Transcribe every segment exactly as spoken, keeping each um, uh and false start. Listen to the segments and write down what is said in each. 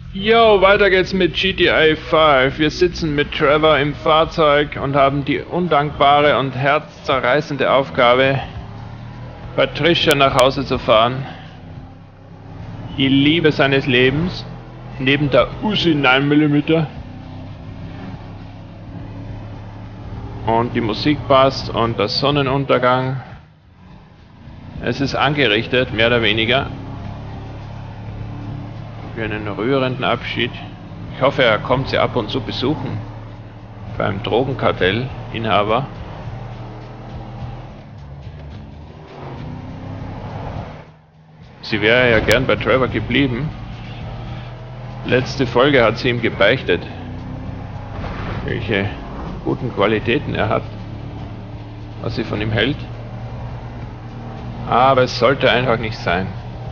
Jo, weiter geht's mit G T A fünf. Wir sitzen mit Trevor im Fahrzeug und haben die undankbare und herzzerreißende Aufgabe, Patricia nach Hause zu fahren. Die Liebe seines Lebens, neben der Uzi neun Millimeter. Und die Musik passt und der Sonnenuntergang. Es ist angerichtet, mehr oder weniger. Für einen rührenden Abschied. Ich hoffe, er kommt sie ab und zu besuchen. Beim Drogenkartellinhaber. Sie wäre ja gern bei Trevor geblieben. Letzte Folge hat sie ihm gebeichtet, welche guten Qualitäten er hat, was sie von ihm hält. Aber es sollte einfach nicht sein.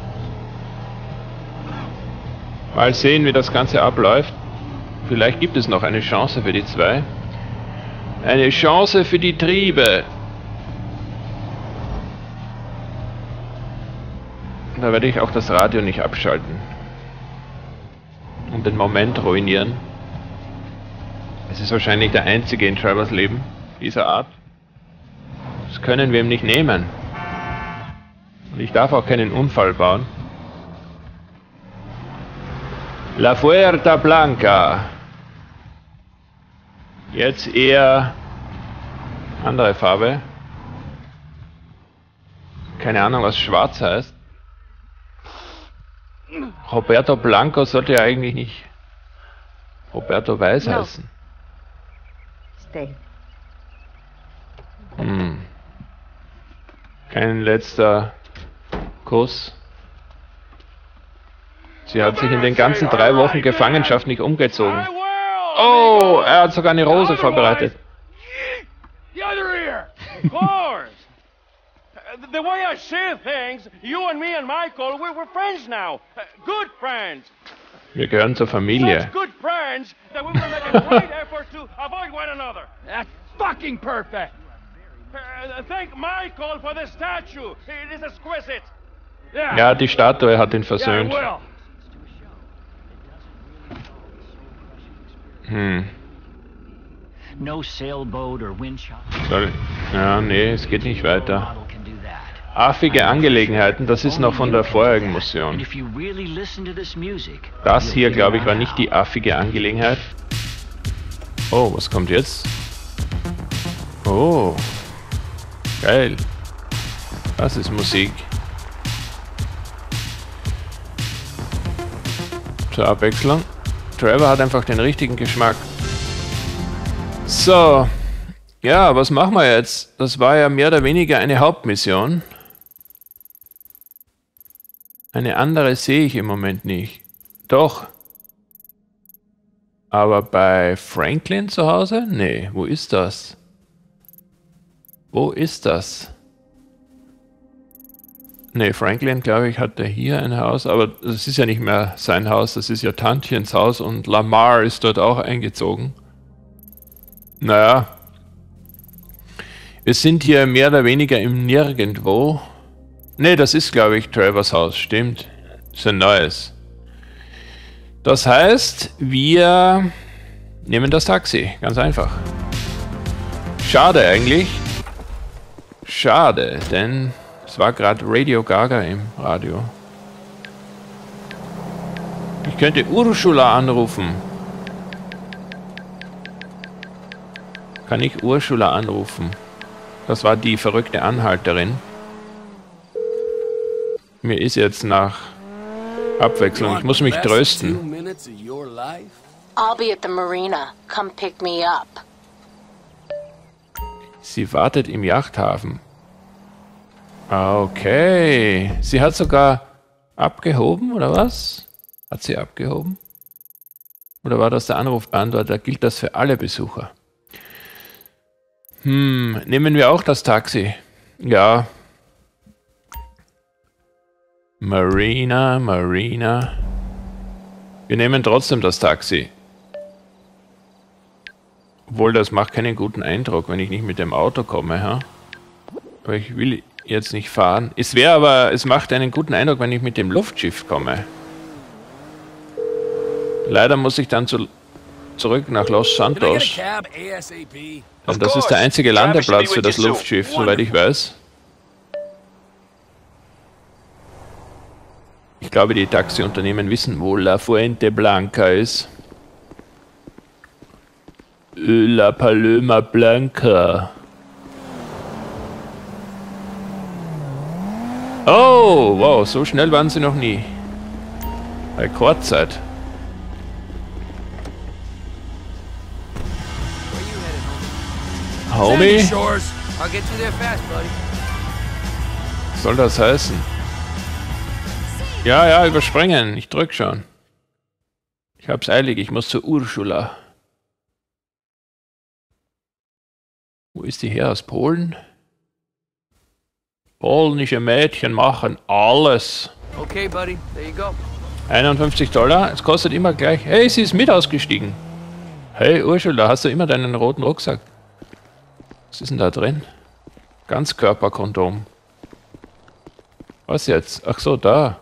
Mal sehen, wie das Ganze abläuft. Vielleicht gibt es noch eine Chance für die zwei. Eine Chance für die Triebe. Da werde ich auch das Radio nicht abschalten. Und den Moment ruinieren. Es ist wahrscheinlich der einzige in Trevors Leben dieser Art. Das können wir ihm nicht nehmen. Und ich darf auch keinen Unfall bauen. La Fuerza Blanca. Jetzt eher andere Farbe. Keine Ahnung, was schwarz heißt. Roberto Blanco sollte ja eigentlich nicht Roberto Weiß heißen. Stay. Hm. Kein letzter Kuss. Sie hat sich in den ganzen drei Wochen Gefangenschaft nicht umgezogen. Oh, er hat sogar eine Rose vorbereitet. The other ear, of course. The way I see things, you and me and Michael, we're, we're friends now. Good friends. Wir gehören zur Familie. Such good friends that we will make a great effort to avoid one another. That's fucking perfect. Uh, thank Michael for the statue. It is exquisite. Yeah. Ja, die Statue hat ihn versöhnt. Yeah, well. Hm. No sailboat or windshot. Sorry. Ja, nee, es geht nicht weiter. Affige Angelegenheiten, das ist noch von der vorherigen Mission. Das hier, glaube ich, war nicht die affige Angelegenheit. Oh, was kommt jetzt? Oh. Geil. Das ist Musik. Zur Abwechslung. Trevor hat einfach den richtigen Geschmack. So. Ja, was machen wir jetzt? Das war ja mehr oder weniger eine Hauptmission. Eine andere sehe ich im Moment nicht. Doch. Aber bei Franklin zu Hause? Nee, wo ist das? Wo ist das? Nee, Franklin, glaube ich, hatte hier ein Haus, aber das ist ja nicht mehr sein Haus, das ist ja Tantchens Haus und Lamar ist dort auch eingezogen. Naja. Wir sind hier mehr oder weniger im Nirgendwo. Nee, das ist, glaube ich, Trevors Haus, stimmt. Das ist ein neues. Das heißt, wir nehmen das Taxi, ganz einfach. Schade eigentlich. Schade, denn es war gerade Radio Gaga im Radio. Ich könnte Ursula anrufen. Kann ich Ursula anrufen? Das war die verrückte Anhalterin. Mir ist jetzt nach Abwechslung. Ich muss mich trösten. I'll be at the marina. Come pick me up. Sie wartet im Yachthafen. Okay. Sie hat sogar abgehoben, oder was? Hat sie abgehoben? Oder war das der Anrufbeantworter? Gilt das für alle Besucher? Hm, nehmen wir auch das Taxi. Ja. Marina, Marina. Wir nehmen trotzdem das Taxi. Obwohl, das macht keinen guten Eindruck, wenn ich nicht mit dem Auto komme, ha? Aber ich will jetzt nicht fahren. Es wäre aber, es macht einen guten Eindruck, wenn ich mit dem Luftschiff komme. Leider muss ich dann zu, zurück nach Los Santos. Und das ist der einzige Landeplatz für das Luftschiff, soweit ich weiß. Ich glaube, die Taxiunternehmen wissen, wo La Fuente Blanca ist. La Paloma Blanca. Oh, wow, so schnell waren sie noch nie. Rekordzeit. Homie? Was soll das heißen? Ja, ja, überspringen. Ich drück schon. Ich hab's eilig, ich muss zur Ursula. Wo ist die her? Aus Polen? Polnische Mädchen machen alles. Okay, buddy, there you go. einundfünfzig Dollar, es kostet immer gleich. Hey, sie ist mit ausgestiegen. Hey Ursula, hast du immer deinen roten Rucksack? Was ist denn da drin? Ganzkörperkondom. Was jetzt? Ach so, da.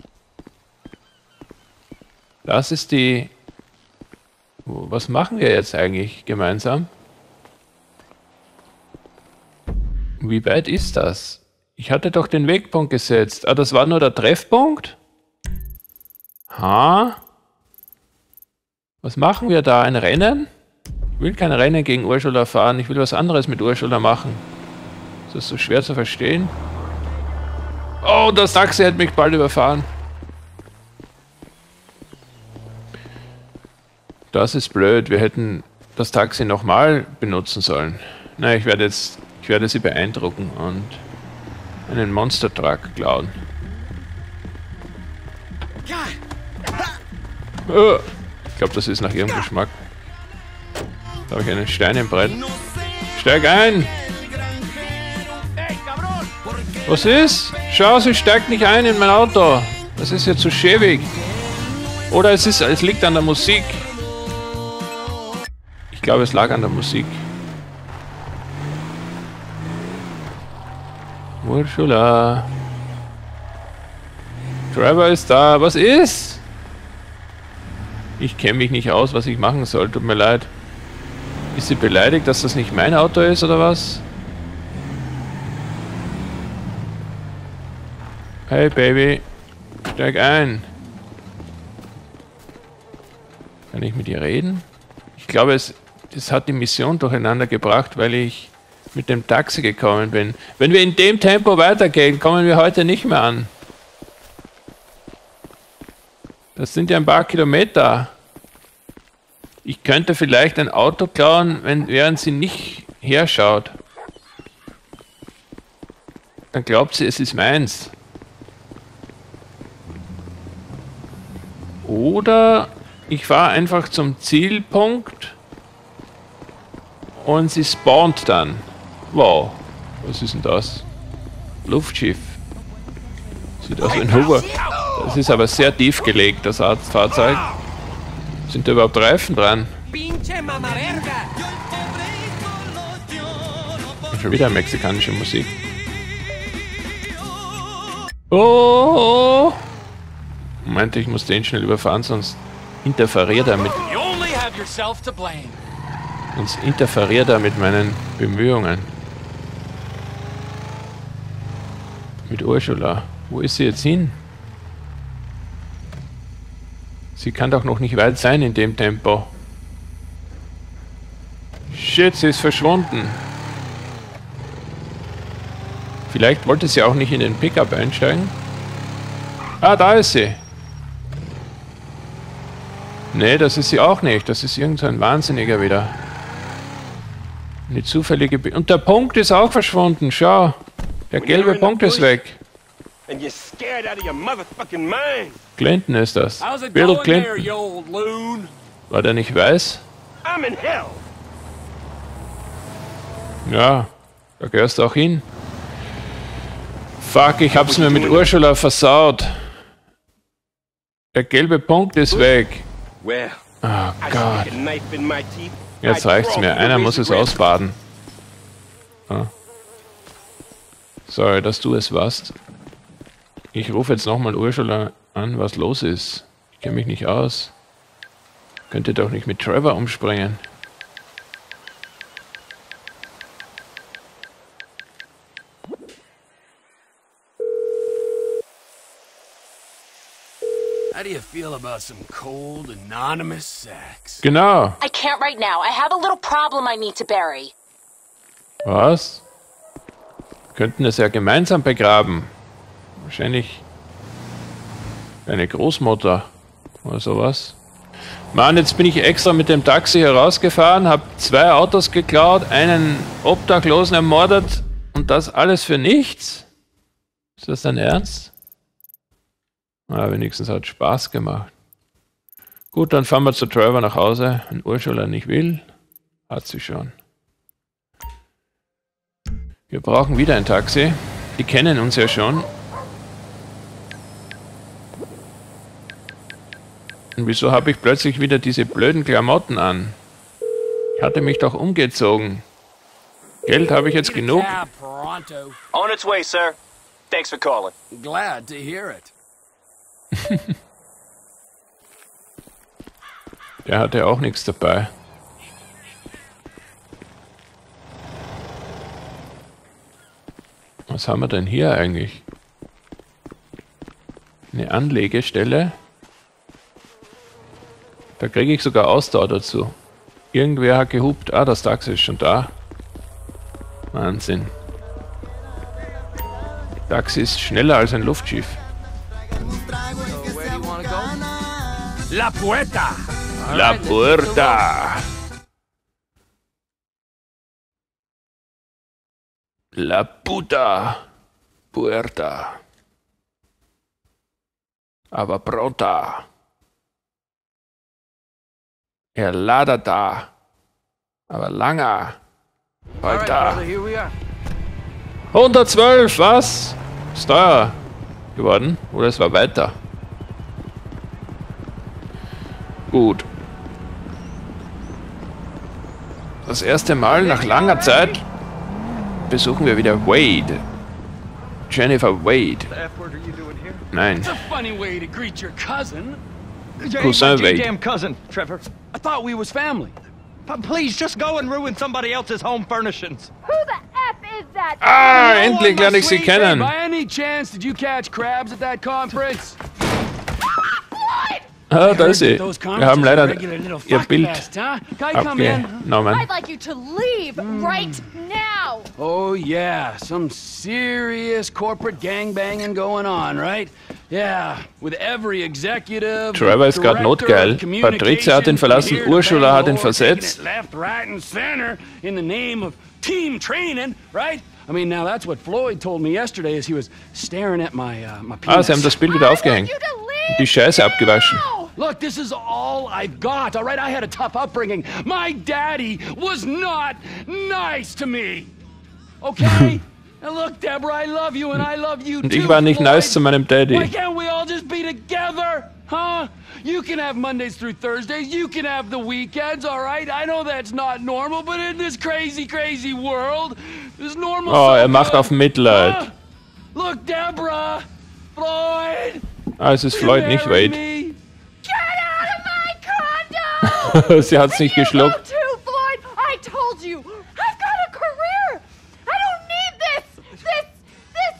Das ist die... Was machen wir jetzt eigentlich gemeinsam? Wie weit ist das? Ich hatte doch den Wegpunkt gesetzt. Ah, das war nur der Treffpunkt? Ha? Was machen wir da? Ein Rennen? Ich will kein Rennen gegen Ursula fahren. Ich will was anderes mit Ursula machen. Ist das so schwer zu verstehen? Oh, das Taxi hat mich bald überfahren. Das ist blöd. Wir hätten das Taxi nochmal benutzen sollen. Na, ich werde jetzt... Ich werde sie beeindrucken und einen Monster Truck klauen. Oh, ich glaube, das ist nach ihrem Geschmack. Da habe ich einen Stein im Brett. Steig ein! Was ist? Schau, sie steigt nicht ein in mein Auto. Das ist ja zu schäbig. Oder es, ist, es liegt an der Musik. Ich glaube, es lag an der Musik. Ursula. Trevor ist da. Was ist? Ich kenne mich nicht aus, was ich machen soll. Tut mir leid. Ist sie beleidigt, dass das nicht mein Auto ist, oder was? Hey, Baby. Steig ein. Kann ich mit ihr reden? Ich glaube, es, es hat die Mission durcheinander gebracht, weil ich mit dem Taxi gekommen bin. Wenn wir in dem Tempo weitergehen, kommen wir heute nicht mehr an. Das sind ja ein paar Kilometer. Ich könnte vielleicht ein Auto klauen, wenn, während sie nicht herschaut. Dann glaubt sie, es ist meins. Oder ich fahre einfach zum Zielpunkt und sie spawnt dann. Wow, was ist denn das? Luftschiff. Sieht aus wie ein Hoover. Das ist aber sehr tief gelegt, das Fahrzeug. Sind da überhaupt Reifen dran? Schon wieder mexikanische Musik. Oh! Moment, ich muss den schnell überfahren, sonst interferiert er mit... Sonst interferiert er mit meinen Bemühungen. Mit Ursula. Wo ist sie jetzt hin? Sie kann doch noch nicht weit sein in dem Tempo. Shit, sie ist verschwunden. Vielleicht wollte sie auch nicht in den Pickup einsteigen. Ah, da ist sie. Nee, das ist sie auch nicht. Das ist irgend so ein Wahnsinniger wieder. Eine zufällige... Be Und der Punkt ist auch verschwunden. Schau. Der gelbe Punkt ist weg. Clinton ist das. Bill Clinton. War der nicht weiß? Ja, da gehörst du auch hin. Fuck, ich hab's mir mit Ursula versaut. Der gelbe Punkt ist weg. Oh Gott. Jetzt reicht's mir. Einer muss es ausbaden. Oh. Sorry, dass du es warst. Ich rufe jetzt nochmal Ursula an, was los ist. Ich kenne mich nicht aus. Könnte doch nicht mit Trevor umspringen. How do you feel about some cold, anonymous sex? Genau. I can't right now. I have a little problem I need to bury. Was? Wir könnten es ja gemeinsam begraben. Wahrscheinlich deine Großmutter oder sowas. Mann, jetzt bin ich extra mit dem Taxi herausgefahren, habe zwei Autos geklaut, einen Obdachlosen ermordet und das alles für nichts? Ist das dein Ernst? Na, wenigstens hat Spaß gemacht. Gut, dann fahren wir zu Trevor nach Hause. Wenn Ursula nicht will, hat sie schon. Wir brauchen wieder ein Taxi. Die kennen uns ja schon. Und wieso habe ich plötzlich wieder diese blöden Klamotten an? Ich hatte mich doch umgezogen. Geld habe ich jetzt genug. Cab, pronto. On its way, sir. Thanks for calling. Glad to hear it. Der hatte auch nichts dabei. Was haben wir denn hier eigentlich? Eine Anlegestelle. Da kriege ich sogar Ausdauer dazu. Irgendwer hat gehupt. Ah, das Taxi ist schon da. Wahnsinn. Taxi ist schneller als ein Luftschiff. La Puerta! La Puerta! La puta Puerta. Aber pronta. Erladata. Aber langer. Weiter. hundertzwölf, was? Ist teuer geworden? Oder es war weiter? Gut. Das erste Mal nach langer Zeit besuchen wir wieder Wade. Jennifer Wade. Nein. It's a funny way to greet your cousin. Cousin Your Wade. damn cousin, Trevor. I thought we was family. But please, just go and ruin somebody else's home furnishings. Who the F is that? Ah, No endlich one, my lerne ich sie sweet. kennen. By any chance, did you catch crabs at that conference? Ah, da ist sie. Those Wir haben conferences leider are regular little ihr fuck Bild fest, huh? Can I come in? abgenommen. I'd like you to leave right now. Oh yeah, some serious corporate gangbanging going on, right? Yeah, with every executive. Trevor ist gerade director notgeil. of communications Patrizia hat ihn verlassen, from here to Ursula hat ihn Bangalore, versetzt. taking it left, right, and center in the name of team training, right? I mean, now that's what Floyd told me yesterday as he was staring at my uh, my penis. Ah, sie haben das Bild wieder I want aufgehängt. you to leave Die Scheiße abgewaschen. now. Look, this is all I've got, all right? I had a tough upbringing. My daddy was not nice to me. Okay? Now look, Deborah, I love you and I love you Und too. ich war nicht Floyd. nice zu meinem Why Daddy. can't we all just be together? Huh? You can have Mondays through Thursdays. You can have the weekends, all right? I know that's not normal, but in this crazy, crazy world, is normal. Oh, so er macht good. auf Mitleid. Huh? Look, Deborah, Floyd. Ah, es ist Floyd, nicht marry Wade. me. Get out of my condo! Sie hat es nicht You geschluckt. go too, Floyd. I told you. I've got a career. I don't need this. This. This.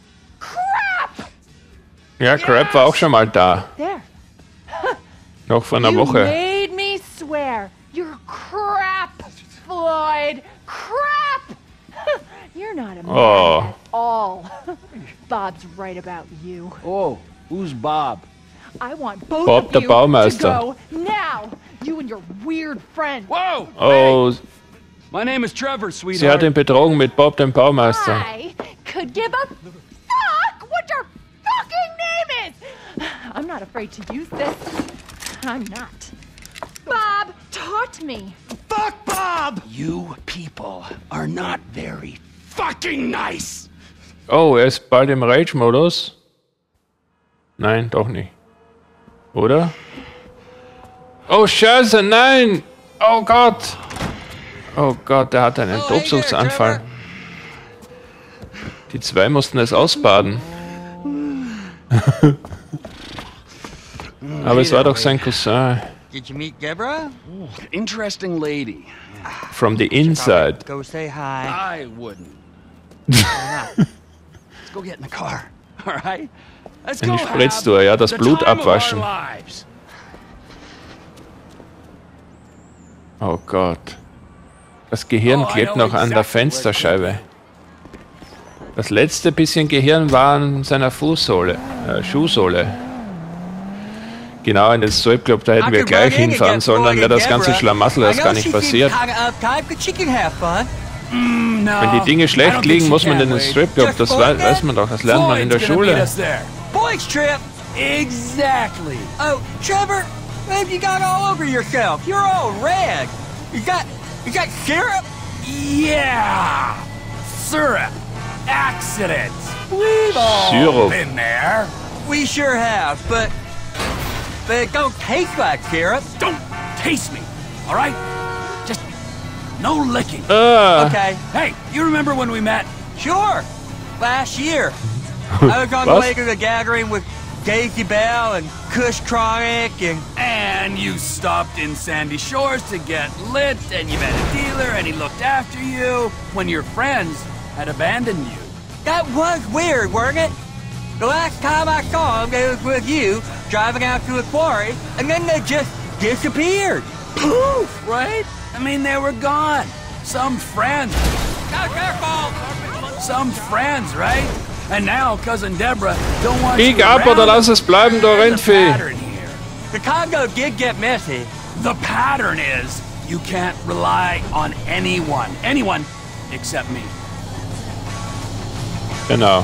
Crap. Ja, Crab war auch schon mal da. There. Noch vor einer You Woche. made me swear. You're crap, Floyd. Crap. You're not a man Oh. at all. Bob's right about you. Oh, who's Bob? I want both Bob of der you Baumeister. to go now. You and your weird friend. Whoa! Oh, My name is Trevor, sweetheart. sie hat ihn betrogen mit Bob dem Baumeister. I could give a fuck what your fucking name is. I'm not afraid to use this. I'm not. Bob taught me. Fuck Bob! You people are not very fucking nice! Oh, er ist bald im Rage-Modus. Nein, doch nicht. Oder? Oh, Scheiße, nein! Oh Gott! Oh Gott, der hat einen Tobsuchtsanfall. Die zwei mussten es ausbaden. Aber es war doch sein Cousin. Did you meet Deborah? Ooh, interesting lady. From the inside. Go say hi. I wouldn't. Let's go get in the car. All right? Let's go Eine have Spritztour, ja, das the Blut time of our abwaschen. lives. Oh Gott. Das Gehirn klebt noch an der Fensterscheibe. Das letzte bisschen Gehirn war an seiner Fußsohle, äh, Schuhsohle. Genau, in den Stripclub, da hätten wir gleich hinfahren sollen, dann wäre das ganze Schlamassel erst gar nicht passiert. Wenn die Dinge schlecht liegen, muss man in den Stripclub, das weiß, weiß man doch, das lernt man in der Schule. Boys trip! Exactly. Oh, Trevor, man, you got all over yourself. You're all red. You got, you got syrup? Yeah! Syrup. Accidents. We've all Syrup. been there. We sure have, but, but it don't taste like syrup. Don't taste me, all right? Just no licking. Ah, Okay, Hey, you remember when we met? sure. Last year, I was on the Was? way to the gathering with Daisy Bell and Kush Chronic and... And you stopped in Sandy Shores to get lit, and you met a dealer, and he looked after you when your friends had abandoned you. That was weird, weren't it? The last time I saw him, it was with you, driving out to a quarry, and then they just disappeared. Poof, right? I mean, they were gone. Some friends. Not their fault. Some friends, right? And now Cousin Deborah don't want bieg you ab around. oder lass es bleiben, du There's a Rentvieh. pattern here. The Congo did get messy. The pattern is you can't rely on anyone. Anyone except me. Genau.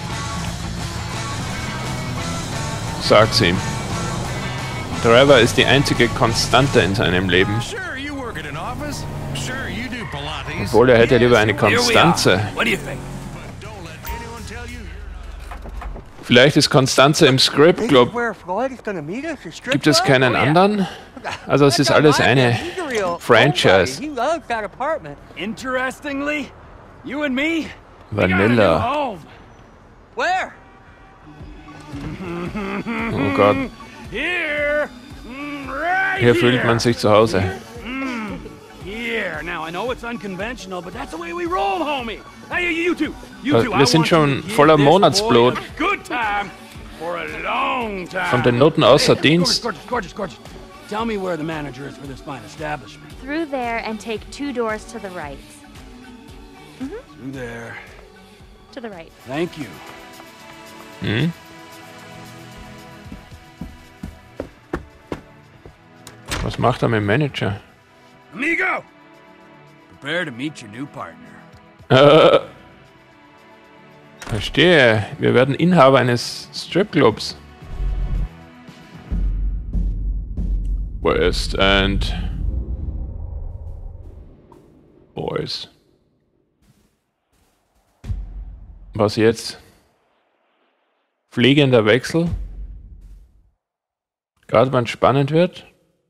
Sag's ihm. Trevor ist die einzige Konstante in seinem Leben. Sure, you work at an office. Sure, you do Pilates. Obwohl er hätte lieber eine Here we are. Konstanze. What do you think? But don't let anyone tell you you're Vielleicht ist Konstanze im Script This is Club. where Floyd is gonna meet us, the strip Gibt es club? keinen anderen? Also es ist alles eine He's a real Franchise. homebody. He loves that apartment. Interestingly, you and me, we got a new Vanilla. home. Where? Oh Gott. Here, mm, right Hier here. fühlt man sich zu Hause. Here. Now I know it's unconventional, but that's the way we roll, homie. Hey, you, you two, you Wir two. I sind want schon you to give voller this Monatsblut. boy a good time for a long time. Von den Noten außer Hey, Dienst. Gorgeous, gorgeous, gorgeous, gorgeous. Tell me where the manager is for this fine establishment. Through there and take two doors to the right. Through there. To the right. Thank you. Hm? Was macht er mit dem Manager? Amigo, prepare to meet your new partner. Äh, verstehe. Wir werden Inhaber eines Stripclubs. West End Boys. Was jetzt? Fliegender Wechsel. Gerade wenn es spannend wird.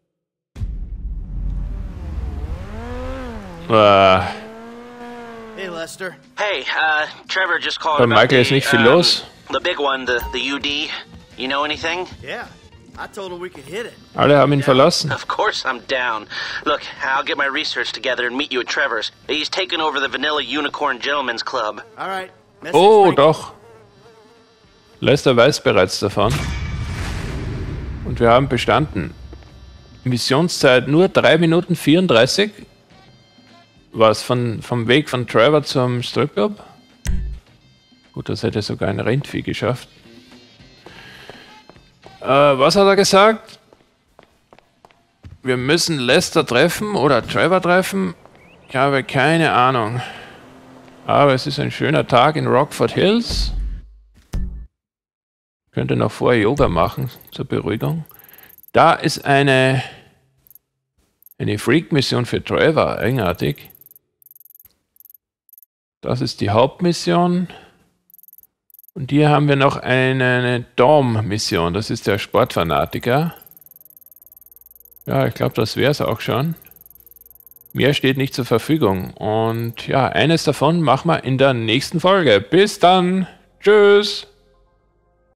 Ah, Hey, Lester. Hey, uh, Trevor just called bei about Michael ist the, nicht viel um, los. the big one, the, the U D. You know anything? Yeah, I told him we could hit it. Alle haben ihn verlassen. Of course I'm down. Look, I'll get my research together and meet you at Trevor's. He's taken over the Vanilla Unicorn Gentlemen's Club. All right. Message Oh, later. doch. Lester weiß bereits davon. Und wir haben bestanden. Missionszeit nur drei Minuten vierunddreißig. Was von, vom Weg von Trevor zum Stripclub? Gut, das hätte sogar ein Rentvieh geschafft. Äh, was hat er gesagt? Wir müssen Lester treffen oder Trevor treffen? Ich habe keine Ahnung. Aber es ist ein schöner Tag in Rockford Hills. Könnte noch vorher Yoga machen, zur Beruhigung. Da ist eine, eine Freak-Mission für Trevor, eigenartig. Das ist die Hauptmission. Und hier haben wir noch eine, eine Dom-Mission, das ist der Sportfanatiker. Ja, ich glaube, das wäre es auch schon. Mehr steht nicht zur Verfügung. Und ja, eines davon machen wir in der nächsten Folge. Bis dann. Tschüss.